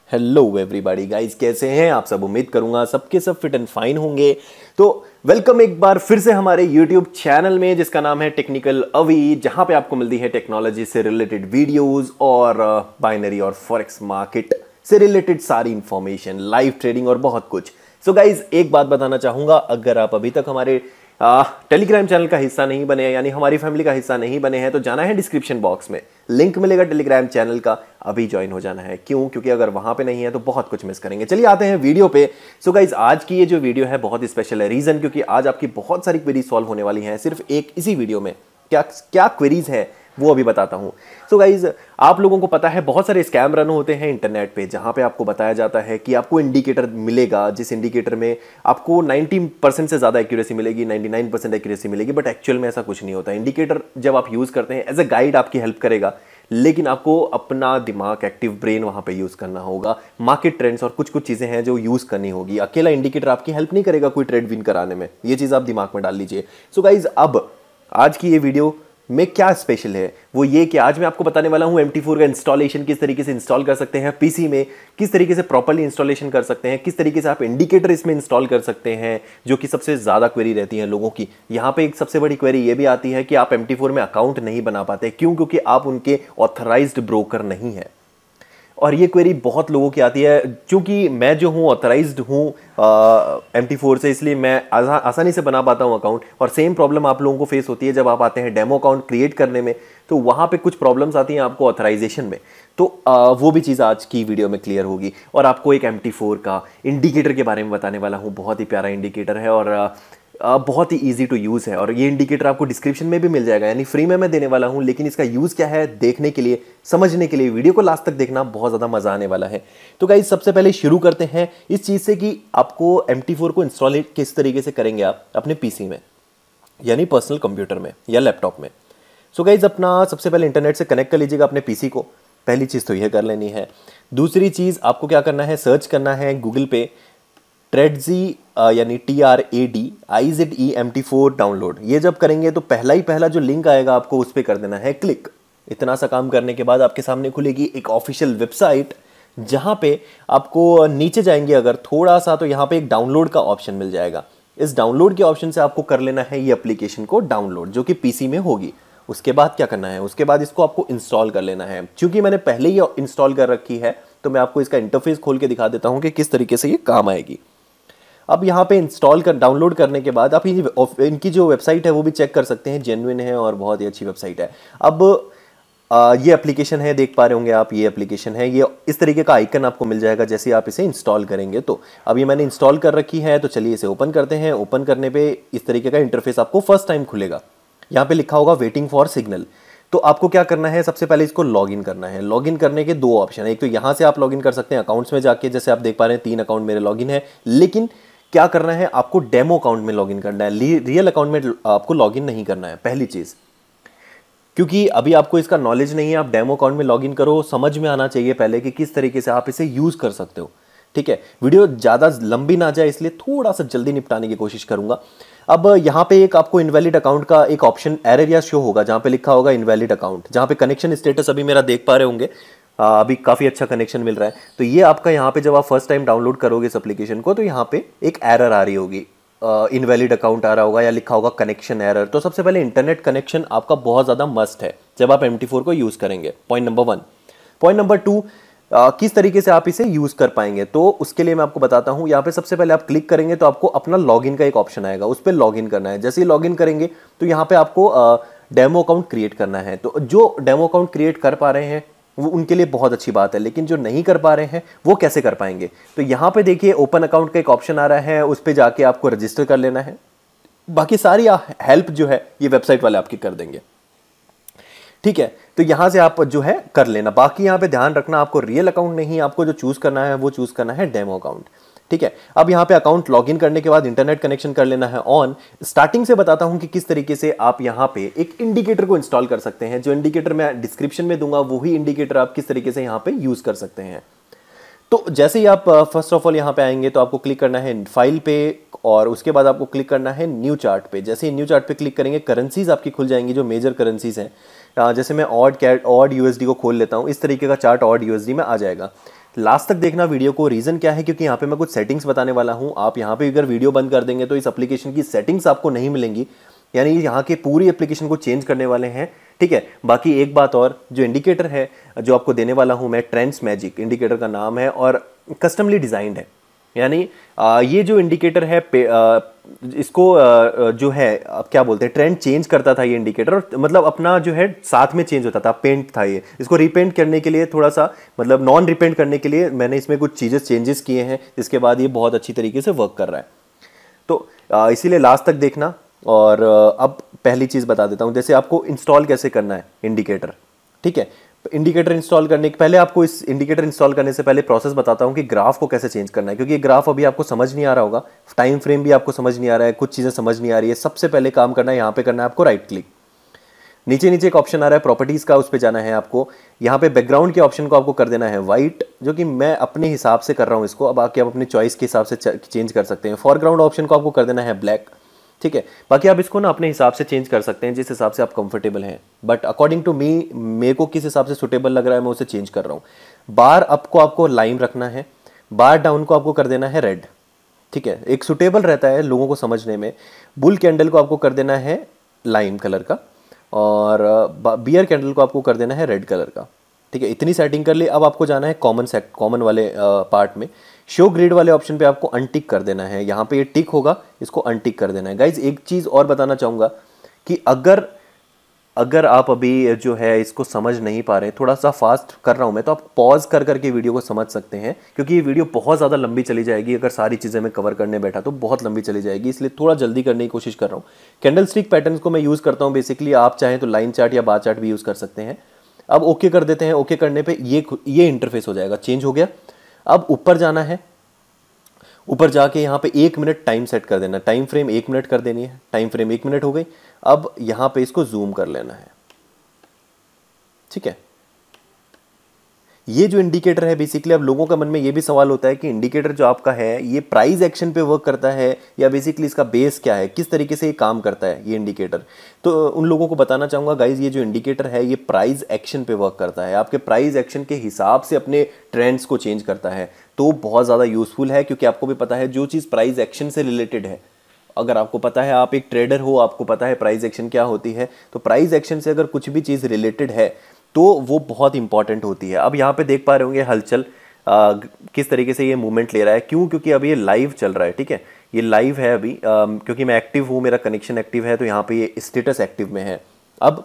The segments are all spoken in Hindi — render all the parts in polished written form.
हेलो एवरीबॉडी गाइस, कैसे हैं आप सब। उम्मीद करूंगा सबके सब फिट एंड फाइन होंगे। तो वेलकम एक बार फिर से हमारे यूट्यूब चैनल में जिसका नाम है टेक्निकल अवी, जहां पे आपको मिलती है टेक्नोलॉजी से रिलेटेड वीडियोस और बाइनरी और फॉरेक्स मार्केट से रिलेटेड सारी इंफॉर्मेशन, लाइव ट्रेडिंग और बहुत कुछ। सो गाइज एक बात बताना चाहूंगा, अगर आप अभी तक हमारे टेलीग्राम चैनल का हिस्सा नहीं बने हैं, यानी हमारी फैमिली का हिस्सा नहीं बने हैं, तो जाना है डिस्क्रिप्शन बॉक्स में, लिंक मिलेगा टेलीग्राम चैनल का, अभी ज्वाइन हो जाना है। क्यों? क्योंकि अगर वहां पे नहीं है तो बहुत कुछ मिस करेंगे। चलिए आते हैं वीडियो पे। सो गाइज आज की ये जो वीडियो है बहुत स्पेशल है। रीजन क्योंकि आज आपकी बहुत सारी क्वेरीज सॉल्व होने वाली हैं सिर्फ एक इसी वीडियो में। क्या क्या क्वेरीज है वो अभी बताता हूं। सो गाइज आप लोगों को पता है बहुत सारे स्कैम रन होते हैं इंटरनेट पे, जहां पे आपको बताया जाता है कि आपको इंडिकेटर मिलेगा, जिस इंडिकेटर में आपको 90% से ज़्यादा एक्यूरेसी मिलेगी, 99% एक्यूरेसी मिलेगी, बट एक्चुअल में ऐसा कुछ नहीं होता। इंडिकेटर जब आप यूज़ करते हैं एज अ गाइड आपकी हेल्प करेगा, लेकिन आपको अपना दिमाग, एक्टिव ब्रेन वहाँ पे यूज़ करना होगा। मार्केट ट्रेंड्स और कुछ कुछ चीज़ें हैं जो यूज़ करनी होगी। अकेला इंडिकेटर आपकी हेल्प नहीं करेगा कोई ट्रेड विन कराने में, ये चीज़ आप दिमाग में डाल लीजिए। सो गाइज अब आज की ये वीडियो में क्या स्पेशल है वो ये कि आज मैं आपको बताने वाला हूं MT4 का इंस्टॉलेशन किस तरीके से इंस्टॉल कर सकते हैं पीसी में, किस तरीके से प्रॉपर्ली इंस्टॉलेशन कर सकते हैं, किस तरीके से आप इंडिकेटर इसमें इंस्टॉल कर सकते हैं, जो कि सबसे ज़्यादा क्वेरी रहती है लोगों की। यहाँ पे एक सबसे बड़ी क्वेरी ये भी आती है कि आप MT4 में अकाउंट नहीं बना पाते। क्यों? क्योंकि आप उनके ऑथराइज्ड ब्रोकर नहीं है। और ये क्वेरी बहुत लोगों की आती है। क्योंकि मैं जो हूँ ऑथराइज्ड हूँ MT4 से, इसलिए मैं आसानी से बना पाता हूँ अकाउंट। और सेम प्रॉब्लम आप लोगों को फेस होती है जब आप आते हैं डेमो अकाउंट क्रिएट करने में, तो वहाँ पे कुछ प्रॉब्लम्स आती हैं आपको ऑथराइजेशन में। तो वो भी चीज़ आज की वीडियो में क्लियर होगी। और आपको एक MT4 का इंडिकेटर के बारे में बताने वाला हूँ। बहुत ही प्यारा इंडिकेटर है और बहुत ही ईजी टू यूज़ है। और ये इंडिकेटर आपको डिस्क्रिप्शन में भी मिल जाएगा, यानी फ्री में मैं देने वाला हूँ। लेकिन इसका यूज़ क्या है देखने के लिए, समझने के लिए वीडियो को लास्ट तक देखना, बहुत ज़्यादा मज़ा आने वाला है। तो गाइस सबसे पहले शुरू करते हैं इस चीज़ से कि आपको MT4 को इंस्टॉल किस तरीके से करेंगे आप अपने पीसी में, यानी पर्सनल कंप्यूटर में या लैपटॉप में। सो गाइज अपना सबसे पहले इंटरनेट से कनेक्ट कर लीजिएगा अपने पीसी को। पहली चीज़ तो यह कर लेनी है। दूसरी चीज़ आपको क्या करना है, सर्च करना है गूगल पे ट्रेडजी यानी TRAD MT4 डाउनलोड। ये जब करेंगे तो पहला जो लिंक आएगा आपको उस पर कर देना है क्लिक। इतना सा काम करने के बाद आपके सामने खुलेगी एक ऑफिशियल वेबसाइट, जहां पे आपको नीचे जाएंगे अगर थोड़ा सा, तो यहाँ पे एक डाउनलोड का ऑप्शन मिल जाएगा। इस डाउनलोड के ऑप्शन से आपको कर लेना है ये एप्लीकेशन को डाउनलोड, जो कि पीसी में होगी। उसके बाद क्या करना है, उसके बाद इसको आपको इंस्टॉल कर लेना है। क्योंकि मैंने पहले ही इंस्टॉल कर रखी है तो मैं आपको इसका इंटरफेस खोल के दिखा देता हूँ कि किस तरीके से ये काम आएगी। अब यहाँ पे डाउनलोड करने के बाद आप इनकी जो वेबसाइट है वो भी चेक कर सकते हैं, जेन्युइन है और बहुत ही अच्छी वेबसाइट है। अब ये एप्लीकेशन है, देख पा रहे होंगे आप, ये एप्लीकेशन है। ये इस तरीके का आइकन आपको मिल जाएगा जैसे आप इसे इंस्टॉल करेंगे। तो अब ये मैंने इंस्टॉल कर रखी है, तो चलिए इसे ओपन करते हैं। ओपन करने पे इस तरीके का इंटरफेस आपको फर्स्ट टाइम खुलेगा। यहाँ पे लिखा होगा वेटिंग फॉर सिग्नल। तो आपको क्या करना है, सबसे पहले इसको लॉगिन करना है। लॉगिन करने के दो ऑप्शन है, एक तो यहाँ से आप लॉगिन कर सकते हैं अकाउंट्स में जाके, जैसे आप देख पा रहे हैं 3 अकाउंट मेरे लॉगिन है। लेकिन क्या करना है, आपको डेमो अकाउंट में लॉगिन करना है, रियल अकाउंट में आपको लॉगिन नहीं करना है, पहली चीज। क्योंकि अभी आपको इसका नॉलेज नहीं है, आप डेमो अकाउंट में लॉगिन करो, समझ में आना चाहिए पहले कि किस तरीके से आप इसे यूज कर सकते हो। ठीक है, वीडियो ज्यादा लंबी ना जाए इसलिए थोड़ा सा जल्दी निपटाने की कोशिश करूंगा। अब यहाँ पे एक आपको इनवैलिड अकाउंट का एक ऑप्शन एरर या शो होगा, जहां पे लिखा होगा इनवैलिड अकाउंट, जहां पे कनेक्शन स्टेटस अभी मेरा देख पा रहे होंगे, अभी काफ़ी अच्छा कनेक्शन मिल रहा है। तो ये आपका यहाँ पे जब आप फर्स्ट टाइम डाउनलोड करोगे इस एप्लीकेशन को, तो यहाँ पे एक एरर आ रही होगी, इनवैलिड अकाउंट आ रहा होगा या लिखा होगा कनेक्शन एरर। तो सबसे पहले इंटरनेट कनेक्शन आपका बहुत ज़्यादा मस्ट है जब आप MT4 को यूज़ करेंगे, पॉइंट नंबर 1। पॉइंट नंबर 2, किस तरीके से आप इसे यूज़ कर पाएंगे, तो उसके लिए मैं आपको बताता हूँ। यहाँ पे सबसे पहले आप क्लिक करेंगे तो आपको अपना लॉगिन का एक ऑप्शन आएगा, उस पर लॉगिन करना है। जैसे ही लॉगिन करेंगे तो यहाँ पे आपको डेमो अकाउंट क्रिएट करना है। तो जो डेमो अकाउंट क्रिएट कर पा रहे हैं वो उनके लिए बहुत अच्छी बात है, लेकिन जो नहीं कर पा रहे हैं वो कैसे कर पाएंगे। तो यहाँ पे देखिए ओपन अकाउंट का एक ऑप्शन आ रहा है, उस पर जाके आपको रजिस्टर कर लेना है। बाकी सारी हेल्प जो है ये वेबसाइट वाले आपकी कर देंगे। ठीक है, तो यहां से आप जो है कर लेना। बाकी यहाँ पे ध्यान रखना, आपको रियल अकाउंट नहीं, आपको जो चूज करना है वो चूज करना है डेमो अकाउंट। ठीक है, अब यहाँ पे अकाउंट लॉगिन करने के बाद इंटरनेट कनेक्शन कर लेना है ऑन। स्टार्टिंग से बताता हूं कि किस तरीके से आप यहाँ पे एक इंडिकेटर को इंस्टॉल कर सकते हैं। जो इंडिकेटर मैं डिस्क्रिप्शन में दूंगा वही इंडिकेटर आप किस तरीके से यहाँ पे यूज कर सकते हैं। तो जैसे ही आप फर्स्ट ऑफ ऑल यहाँ पे आएंगे तो आपको क्लिक करना है फाइल पे, और उसके बाद आपको क्लिक करना है न्यू चार्ट पे। जैसे ही न्यू चार्ट पे क्लिक करेंगे करेंसीज आपकी खुल जाएंगी, जो मेजर करेंसीज हैं। जैसे मैं ऑड USD को खोल लेता हूँ, इस तरीके का चार्ट ऑड USD में आ जाएगा। लास्ट तक देखना वीडियो को। रीज़न क्या है, क्योंकि यहाँ पे मैं कुछ सेटिंग्स बताने वाला हूँ। आप यहाँ पे अगर वीडियो बंद कर देंगे तो इस एप्लीकेशन की सेटिंग्स आपको नहीं मिलेंगी, यानी यहाँ के पूरी एप्लीकेशन को चेंज करने वाले हैं, ठीक है। बाकी एक बात और, जो इंडिकेटर है जो आपको देने वाला हूँ मैं, ट्रेंड्स मैजिक इंडिकेटर का नाम है और कस्टमली डिज़ाइंड है। यानी ये जो इंडिकेटर है इसको जो है अब क्या बोलते हैं, ट्रेंड चेंज करता था ये इंडिकेटर, और मतलब अपना जो है साथ में चेंज होता था, पेंट था ये। इसको रिपेंट करने के लिए थोड़ा सा, मतलब नॉन रिपेंट करने के लिए मैंने इसमें कुछ चीज़ें चेंजेस किए हैं, जिसके बाद ये बहुत अच्छी तरीके से वर्क कर रहा है। तो इसीलिए लास्ट तक देखना। और अब पहली चीज़ बता देता हूँ, जैसे आपको इंस्टॉल कैसे करना है इंडिकेटर, ठीक है। इंडिकेटर इंस्टॉल करने के पहले, आपको इस इंडिकेटर इंस्टॉल करने से पहले प्रोसेस बताता हूं कि ग्राफ को कैसे चेंज करना है, क्योंकि ये ग्राफ अभी आपको समझ नहीं आ रहा होगा, टाइम फ्रेम भी आपको समझ नहीं आ रहा है, कुछ चीज़ें समझ नहीं आ रही है। सबसे पहले काम करना है, यहाँ पे करना है आपको राइट क्लिक, नीचे नीचे एक ऑप्शन आ रहा है प्रॉपर्टीज़ का, उस पर जाना है आपको। यहाँ पे बैकग्राउंड के ऑप्शन को आपको कर देना है वाइट, जो कि मैं अपने हिसाब से कर रहा हूँ इसको। अब आके आप अपनी चॉइस के हिसाब से चेंज कर सकते हैं। फॉरग्राउंड ऑप्शन को आपको कर देना है ब्लैक, ठीक है। बाकी आप इसको ना अपने हिसाब से चेंज कर सकते हैं, जिस हिसाब से आप कंफर्टेबल हैं, बट अकॉर्डिंग टू मी, मेरे को किस हिसाब से सुटेबल लग रहा है मैं उसे चेंज कर रहा हूँ। बार अप को आपको लाइन रखना है, बार डाउन को आपको कर देना है रेड, ठीक है। एक सुटेबल रहता है लोगों को समझने में। बुल कैंडल को आपको कर देना है लाइम कलर का, और बियर कैंडल को आपको कर देना है रेड कलर का, ठीक है। इतनी सेटिंग कर ली। अब आपको जाना है कॉमन वाले पार्ट में, शो ग्रिड वाले ऑप्शन पे आपको अनटिक कर देना है। यहाँ पे ये टिक होगा, इसको अनटिक कर देना है। गाइज एक चीज़ और बताना चाहूँगा कि अगर आप अभी जो है इसको समझ नहीं पा रहे, थोड़ा सा फास्ट कर रहा हूँ मैं, तो आप पॉज कर करके वीडियो को समझ सकते हैं, क्योंकि ये वीडियो बहुत ज़्यादा लंबी चली जाएगी। अगर सारी चीज़ें मैं कवर करने बैठा तो बहुत लंबी चली जाएगी, इसलिए थोड़ा जल्दी करने की कोशिश कर रहा हूँ। कैंडल स्टिक पैटर्न्स को मैं यूज़ करता हूँ बेसिकली, आप चाहें तो लाइन चार्ट या बार चार्ट भी यूज़ कर सकते हैं। अब ओके कर देते हैं। ओके करने पे ये इंटरफेस हो जाएगा, चेंज हो गया। अब ऊपर जाना है, ऊपर जाके यहाँ पे 1 मिनट टाइम सेट कर देना, टाइम फ्रेम 1 मिनट कर देनी है। टाइम फ्रेम 1 मिनट हो गई। अब यहाँ पे इसको जूम कर लेना है, ठीक है। ये जो इंडिकेटर है बेसिकली, अब लोगों का मन में ये भी सवाल होता है कि इंडिकेटर जो आपका है ये प्राइस एक्शन पे वर्क करता है या बेसिकली इसका बेस क्या है, किस तरीके से ये काम करता है ये इंडिकेटर। तो उन लोगों को बताना चाहूँगा गाइज, ये जो इंडिकेटर है ये प्राइस एक्शन पे वर्क करता है, आपके प्राइस एक्शन के हिसाब से अपने ट्रेंड्स को चेंज करता है। तो बहुत ज़्यादा यूजफुल है, क्योंकि आपको भी पता है जो चीज़ प्राइस एक्शन से रिलेटेड है, अगर आपको पता है, आप एक ट्रेडर हो, आपको पता है प्राइस एक्शन क्या होती है, तो प्राइस एक्शन से अगर कुछ भी चीज़ रिलेटेड है तो वो बहुत इंपॉर्टेंट होती है। अब यहाँ पे देख पा रहे होंगे हलचल किस तरीके से ये मूवमेंट ले रहा है, क्यों? क्योंकि अभी ये लाइव चल रहा है, ठीक है। ये लाइव है अभी, क्योंकि मैं एक्टिव हूँ, मेरा कनेक्शन एक्टिव है, तो यहाँ पे ये स्टेटस एक्टिव में है। अब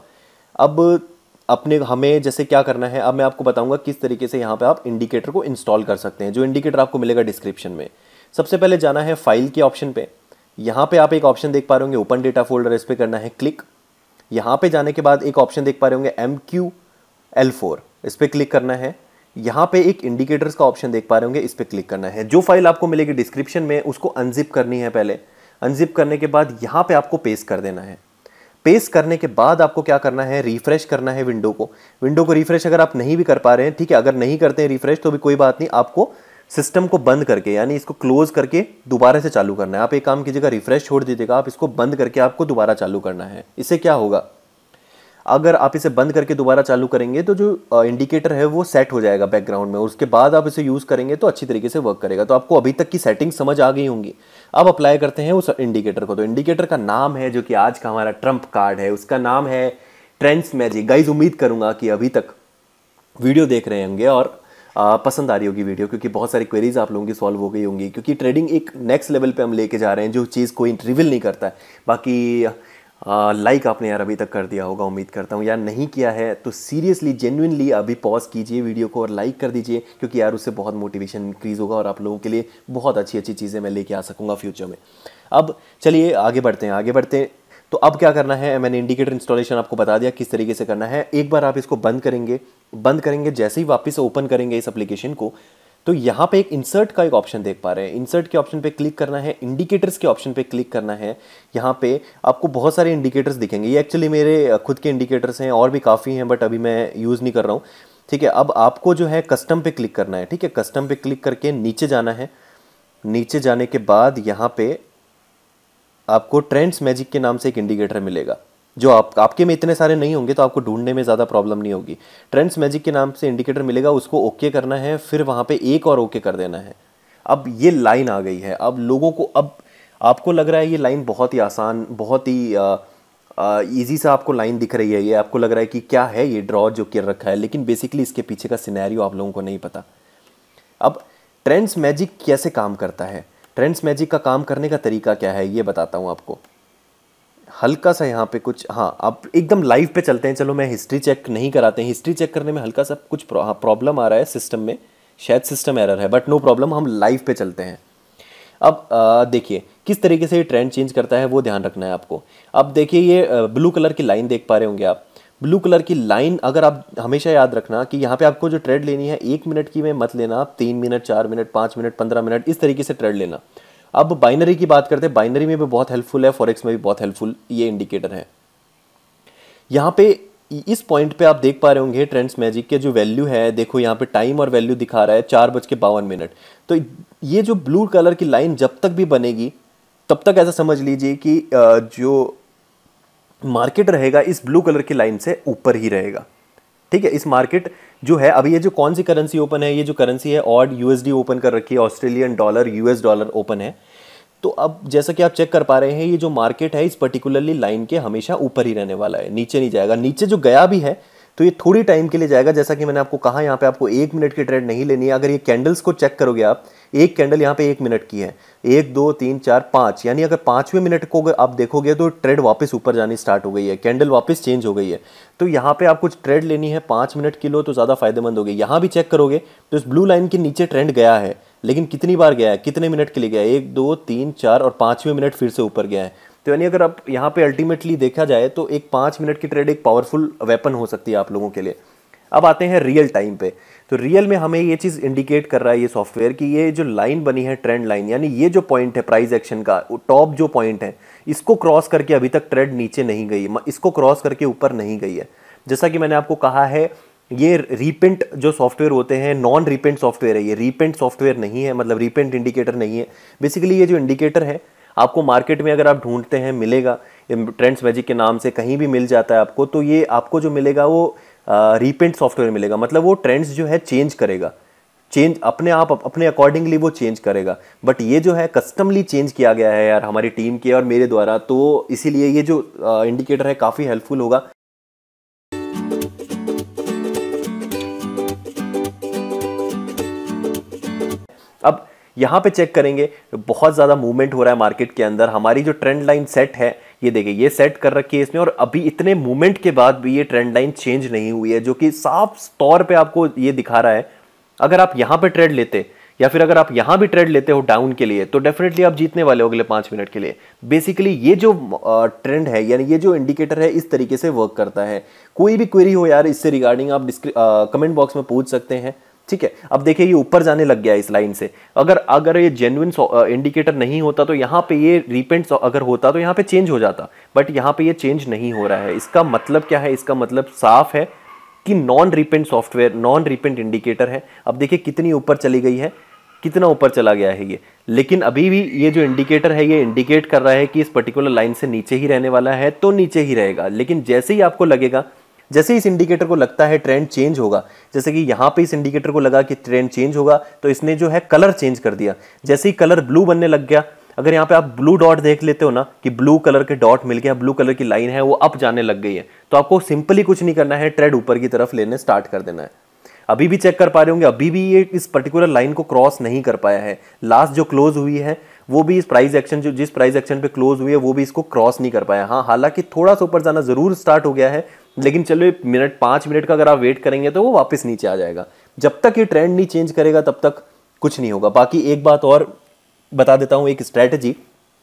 अपने हमें जैसे क्या करना है, अब मैं आपको बताऊंगा किस तरीके से यहाँ पे आप इंडिकेटर को इंस्टॉल कर सकते हैं, जो इंडिकेटर आपको मिलेगा डिस्क्रिप्शन में। सबसे पहले जाना है फाइल के ऑप्शन पे। यहाँ पे आप एक ऑप्शन देख पा रहे होंगे ओपन डेटा फोल्डर, इस पर करना है क्लिक। यहाँ पे जाने के बाद एक ऑप्शन देख पा रहे होंगे MQL4, इस पर क्लिक करना है। यहाँ पे एक इंडिकेटर्स का ऑप्शन देख पा रहे होंगे, इस पर क्लिक करना है। जो फाइल आपको मिलेगी डिस्क्रिप्शन में उसको अनजिप करनी है पहले। अनजिप करने के बाद यहाँ पे आपको पेस्ट कर देना है। पेस्ट करने के बाद आपको क्या करना है, रिफ्रेश करना है विंडो को रिफ्रेश अगर आप नहीं भी कर पा रहे हैं, ठीक है। अगर नहीं करते हैं रिफ्रेश तो भी कोई बात नहीं, आपको सिस्टम को बंद करके, यानी इसको क्लोज करके दोबारा से चालू करना है। आप एक काम कीजिएगा, रिफ्रेश छोड़ दीजिएगा, आप इसको बंद करके आपको दोबारा चालू करना है। इससे क्या होगा, अगर आप इसे बंद करके दोबारा चालू करेंगे तो जो इंडिकेटर है वो सेट हो जाएगा बैकग्राउंड में, उसके बाद आप इसे यूज़ करेंगे तो अच्छी तरीके से वर्क करेगा। तो आपको अभी तक की सेटिंग समझ आ गई होंगी। अब अप्लाई करते हैं उस इंडिकेटर को। तो इंडिकेटर का नाम है, जो कि आज का हमारा ट्रम्प कार्ड है, उसका नाम है ट्रेंड्स मैजिक। गाइज उम्मीद करूंगा कि अभी तक वीडियो देख रहे होंगे और पसंद आ रही होगी वीडियो, क्योंकि बहुत सारी क्वेरीज आप लोगों की सॉल्व हो गई होंगी, क्योंकि ट्रेडिंग एक नेक्स्ट लेवल पे हम लेके जा रहे हैं, जो चीज़ कोई रिवील नहीं करता है। बाकी लाइक आपने यार अभी तक कर दिया होगा, उम्मीद करता हूँ। यार नहीं किया है तो सीरियसली जेन्युइनली अभी पॉज कीजिए वीडियो को और लाइक कर दीजिए, क्योंकि यार उससे बहुत मोटिवेशन इंक्रीज़ होगा और आप लोगों के लिए बहुत अच्छी अच्छी चीज़ें मैं लेके आ सकूँगा फ्यूचर में। अब चलिए आगे बढ़ते हैं। तो अब क्या करना है, मैंने इंडिकेटर इंस्टॉलेशन आपको बता दिया किस तरीके से करना है। एक बार आप इसको बंद करेंगे, जैसे ही वापस ओपन करेंगे इस एप्लीकेशन को, तो यहाँ पे एक इंसर्ट का एक ऑप्शन देख पा रहे हैं। इंसर्ट के ऑप्शन पे क्लिक करना है, इंडिकेटर्स के ऑप्शन पे क्लिक करना है। यहाँ पे आपको बहुत सारे इंडिकेटर्स दिखेंगे, ये एक्चुअली मेरे खुद के इंडिकेटर्स हैं, और भी काफ़ी हैं, बट अभी मैं यूज़ नहीं कर रहा हूँ, ठीक है। अब आपको जो है कस्टम पे क्लिक करना है, ठीक है। कस्टम पे क्लिक करके नीचे जाना है। नीचे जाने के बाद यहाँ पे आपको ट्रेंड्स मैजिक के नाम से एक इंडिकेटर मिलेगा, जो आपके में इतने सारे नहीं होंगे तो आपको ढूंढने में ज़्यादा प्रॉब्लम नहीं होगी। ट्रेंड्स मैजिक के नाम से इंडिकेटर मिलेगा, उसको ओके करना है, फिर वहाँ पे एक और ओके कर देना है। अब ये लाइन आ गई है। अब लोगों को, अब आपको लग रहा है ये लाइन बहुत ही आसान, बहुत ही ईजी सा आपको लाइन दिख रही है, ये आपको लग रहा है कि क्या है ये ड्रॉ जो कर रखा है, लेकिन बेसिकली इसके पीछे का सिनेरियो आप लोगों को नहीं पता। अब ट्रेंड्स मैजिक कैसे काम करता है, ट्रेंड्स मैजिक का काम करने का तरीका क्या है, ये बताता हूँ आपको। हल्का सा यहाँ पे कुछ, हाँ अब एकदम लाइव पे चलते हैं। चलो मैं हिस्ट्री चेक नहीं कराते हैं, हिस्ट्री चेक करने में हल्का सा कुछ प्रॉब्लम आ रहा है सिस्टम में, शायद सिस्टम एरर है, बट नो प्रॉब्लम, हम लाइव पे चलते हैं। अब देखिए किस तरीके से ये ट्रेंड चेंज करता है वो ध्यान रखना है आपको। अब देखिए ये ब्लू कलर की लाइन देख पा रहे होंगे आप। ब्लू कलर की लाइन, अगर आप हमेशा याद रखना कि यहाँ पे आपको जो ट्रेड लेनी है 1 मिनट की में मत लेना, आप 3 मिनट, 4 मिनट, 5 मिनट, 15 मिनट, इस तरीके से ट्रेड लेना। अब बाइनरी की बात करते हैं, बाइनरी में भी बहुत हेल्पफुल है, फॉरेक्स में भी बहुत हेल्पफुल ये इंडिकेटर है। यहाँ पे इस पॉइंट पे आप देख पा रहे होंगे ट्रेंड्स मैजिक के जो वैल्यू है, देखो यहाँ पे टाइम और वैल्यू दिखा रहा है 4:52। तो ये जो ब्लू कलर की लाइन जब तक भी बनेगी तब तक ऐसा समझ लीजिए कि जो मार्केट रहेगा इस ब्लू कलर की लाइन से ऊपर ही रहेगा। ठीक है, इस मार्केट जो है, अभी ये जो कौन सी करेंसी ओपन है, ये जो करेंसी है ऑड यूएसडी ओपन कर रखी है, Australian dollar, US dollar open है। तो अब जैसा कि आप चेक कर पा रहे हैं, ये जो मार्केट है इस पर्टिकुलरली लाइन के हमेशा ऊपर ही रहने वाला है, नीचे नहीं जाएगा। नीचे जो गया भी है तो ये थोड़ी टाइम के लिए जाएगा, जैसा कि मैंने आपको कहा यहाँ पे आपको 1 मिनट की ट्रेड नहीं लेनी है। अगर ये कैंडल्स को चेक करोगे आप, एक कैंडल यहाँ पे 1 मिनट की है, 1 2 3 4 5, यानी अगर 5वें मिनट को आप देखोगे तो ट्रेड वापस ऊपर जानी स्टार्ट हो गई है, कैंडल वापस चेंज हो गई है। तो यहाँ पे आपको ट्रेड लेनी है 5 मिनट की लो तो ज़्यादा फायदेमंद होगी। यहाँ भी चेक करोगे तो इस ब्लू लाइन के नीचे ट्रेंड गया है, लेकिन कितनी बार गया है, कितने मिनट के लिए गया है, 1 2 3 4 और 5वें मिनट फिर से ऊपर गया है। तो यानी अगर आप यहाँ पे अल्टीमेटली देखा जाए तो एक 5 मिनट की ट्रेड एक पावरफुल वेपन हो सकती है आप लोगों के लिए। अब आते हैं रियल टाइम पे। तो रियल में हमें ये चीज़ इंडिकेट कर रहा है ये सॉफ्टवेयर कि ये जो लाइन बनी है ट्रेंड लाइन, यानी ये जो पॉइंट है प्राइस एक्शन का टॉप जो पॉइंट है, इसको क्रॉस करके अभी तक ट्रेंड नीचे नहीं गई, इसको क्रॉस करके ऊपर नहीं गई है। जैसा कि मैंने आपको कहा है, ये रीपेंट जो सॉफ्टवेयर होते हैं नॉन रीपेंट सॉफ्टवेयर है, ये रीपेंट सॉफ्टवेयर नहीं है, मतलब रीपेंट इंडिकेटर नहीं है। बेसिकली ये जो इंडिकेटर है आपको मार्केट में अगर आप ढूंढते हैं मिलेगा, ट्रेंड्स मैजिक के नाम से कहीं भी मिल जाता है आपको, तो ये आपको जो मिलेगा वो रीपेंट सॉफ्टवेयर मिलेगा। मतलब वो ट्रेंड्स जो है चेंज करेगा, चेंज अपने आप अपने अकॉर्डिंगली वो चेंज करेगा। बट ये जो है कस्टमली चेंज किया गया है यार हमारी टीम के और मेरे द्वारा, तो इसीलिए ये जो इंडिकेटर है काफ़ी हेल्पफुल होगा। अब यहाँ पे चेक करेंगे, बहुत ज़्यादा मूवमेंट हो रहा है मार्केट के अंदर। हमारी जो ट्रेंड लाइन सेट है, ये देखिए ये सेट कर रखी है इसने, और अभी इतने मूवमेंट के बाद भी ये ट्रेंड लाइन चेंज नहीं हुई है, जो कि साफ तौर पे आपको ये दिखा रहा है। अगर आप यहाँ पे ट्रेड लेते या फिर अगर आप यहाँ भी ट्रेड लेते हो डाउन के लिए, तो डेफिनेटली आप जीतने वाले हो अगले 5 मिनट के लिए। बेसिकली ये जो ट्रेंड है, यानी ये जो इंडिकेटर है, इस तरीके से वर्क करता है। कोई भी क्वेरी हो यार इससे रिगार्डिंग, आप कमेंट बॉक्स में पूछ सकते हैं। ठीक है, अब देखिए ये ऊपर जाने लग गया इस लाइन से। अगर ये जेन्युइन इंडिकेटर नहीं होता तो यहाँ पे ये रीपेंट अगर होता तो यहाँ पे चेंज हो जाता, बट यहाँ पे ये चेंज नहीं हो रहा है। इसका मतलब क्या है? इसका मतलब साफ है कि non repaint software, non repaint indicator है। अब देखिए कितनी ऊपर चली गई है, कितना ऊपर चला गया है ये, लेकिन अभी भी ये जो इंडिकेटर है ये इंडिकेट कर रहा है कि इस पर्टिकुलर लाइन से नीचे ही रहने वाला है, तो नीचे ही रहेगा। लेकिन जैसे ही आपको लगेगा, जैसे ही इस इंडिकेटर को लगता है ट्रेंड चेंज होगा, जैसे कि यहाँ पे इस इंडिकेटर को लगा कि ट्रेंड चेंज होगा, तो इसने जो है कलर चेंज कर दिया। जैसे ही कलर ब्लू बनने लग गया, अगर यहाँ पे आप ब्लू डॉट देख लेते हो ना कि ब्लू कलर के डॉट मिल गया, ब्लू कलर की लाइन है वो अप जाने लग गई है, तो आपको सिंपली कुछ नहीं करना है, ट्रेड ऊपर की तरफ लेने स्टार्ट कर देना है। अभी भी चेक कर पा रहे होंगे, अभी भी ये इस पर्टिकुलर लाइन को क्रॉस नहीं कर पाया है। लास्ट जो क्लोज हुई है वो भी इस प्राइस एक्शन, जो जिस प्राइस एक्शन पे क्लोज हुई है वो भी इसको क्रॉस नहीं कर पाया। हाँ, हालांकि थोड़ा सा ऊपर जाना जरूर स्टार्ट हो गया है, लेकिन चलो 5 मिनट का अगर आप वेट करेंगे तो वो वापस नीचे आ जाएगा। जब तक ये ट्रेंड नहीं चेंज करेगा तब तक कुछ नहीं होगा। बाकी एक बात और बता देता हूं, एक स्ट्रैटेजी,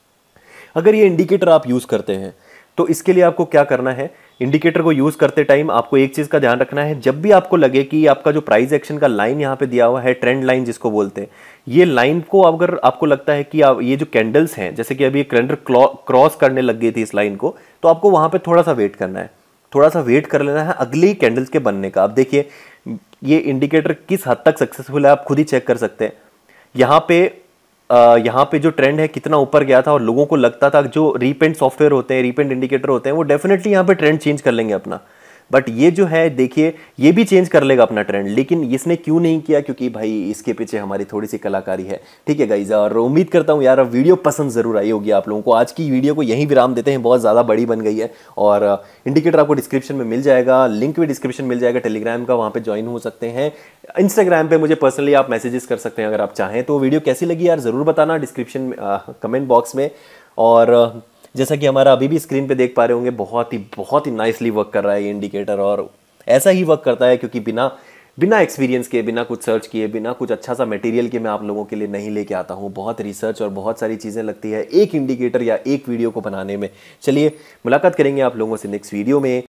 अगर ये इंडिकेटर आप यूज करते हैं तो इसके लिए आपको क्या करना है, इंडिकेटर को यूज करते टाइम आपको एक चीज का ध्यान रखना है। जब भी आपको लगे कि आपका जो प्राइस एक्शन का लाइन यहाँ पे दिया हुआ है, ट्रेंड लाइन जिसको बोलते हैं, ये लाइन को अगर आपको लगता है कि ये जो कैंडल्स हैं, जैसे कि अभी ये कैंडल क्रॉस करने लग गई थी इस लाइन को, तो आपको वहां पे थोड़ा सा वेट करना है, थोड़ा सा वेट कर लेना है अगली कैंडल्स के बनने का। आप देखिए ये इंडिकेटर किस हद तक सक्सेसफुल है, आप खुद ही चेक कर सकते हैं। यहाँ पे यहाँ पे जो ट्रेंड है कितना ऊपर गया था और लोगों को लगता था जो रीपेंट सॉफ्टवेयर होते हैं, रीपेंट इंडिकेटर होते हैं, वो डेफिनेटली यहाँ पे ट्रेंड चेंज कर लेंगे अपना। बट ये जो है देखिए, ये भी चेंज कर लेगा अपना ट्रेंड, लेकिन इसने क्यों नहीं किया? क्योंकि भाई इसके पीछे हमारी थोड़ी सी कलाकारी है। ठीक है गाइज, और उम्मीद करता हूँ यार वीडियो पसंद जरूर आई होगी आप लोगों को। आज की वीडियो को यहीं विराम देते हैं, बहुत ज़्यादा बड़ी बन गई है। और इंडिकेटर आपको डिस्क्रिप्शन में मिल जाएगा, लिंक भी डिस्क्रिप्शन मिल जाएगा टेलीग्राम का, वहाँ पर ज्वाइन हो सकते हैं। इंस्टाग्राम पे मुझे पर्सनली आप मैसेजेस कर सकते हैं अगर आप चाहें। तो वीडियो कैसी लगी यार ज़रूर बताना डिस्क्रिप्शन में, कमेंट बॉक्स में। और जैसा कि हमारा अभी भी स्क्रीन पे देख पा रहे होंगे, बहुत ही नाइसली वर्क कर रहा है ये इंडिकेटर। और ऐसा ही वर्क करता है क्योंकि बिना एक्सपीरियंस के, बिना कुछ सर्च किए, बिना कुछ अच्छा सा मटेरियल के मैं आप लोगों के लिए नहीं लेके आता हूँ। बहुत रिसर्च और बहुत सारी चीज़ें लगती है एक इंडिकेटर या एक वीडियो को बनाने में। चलिए मुलाकात करेंगे आप लोगों से नेक्स्ट वीडियो में।